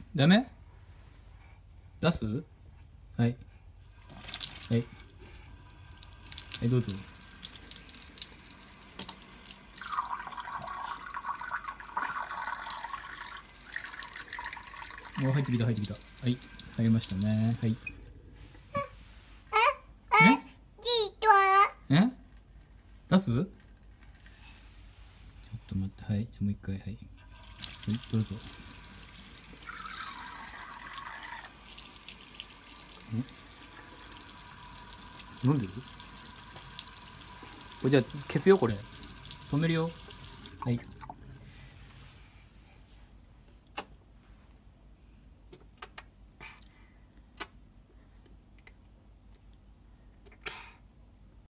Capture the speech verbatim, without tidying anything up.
ダメ？出す？はい。はい。はい、どうぞ。お、入ってきた、入ってきた。はい。入りましたね。はい。え？え？出す？ちょっと待って、はい。じゃもう一回、はい。はい、どうぞ。ん？飲んでる？これじゃあ消すよ、これ。止めるよ。はい。